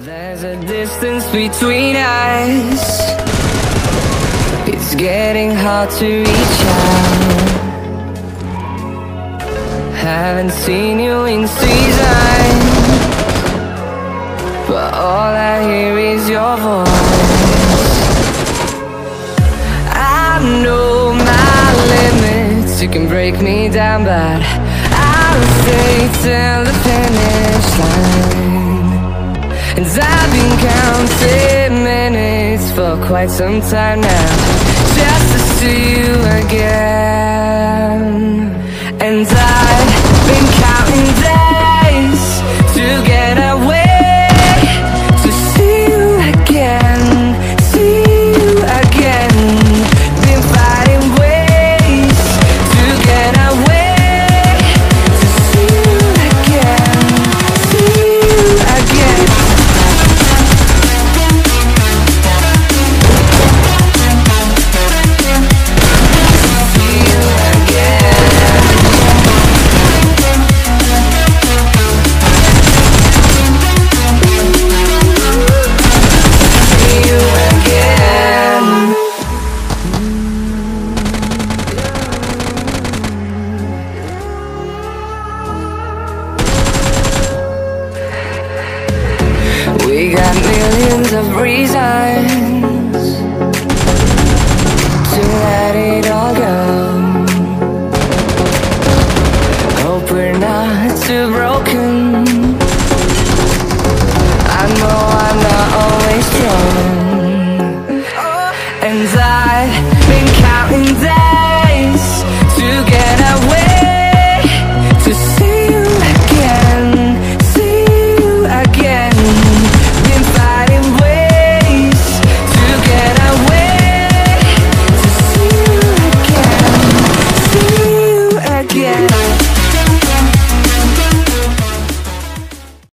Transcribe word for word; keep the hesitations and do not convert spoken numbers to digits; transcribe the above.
There's a distance between us. It's getting hard to reach out. Haven't seen you in seasons, but all I hear is your voice. I know my limits, you can break me down, but I'll stay till the finish line. And I've been counting minutes for quite some time now, just to see you again. And I've been counting days to get away, to see you again, see you again. Been fighting ways to get away, to see you again, see you again. We got millions of reasons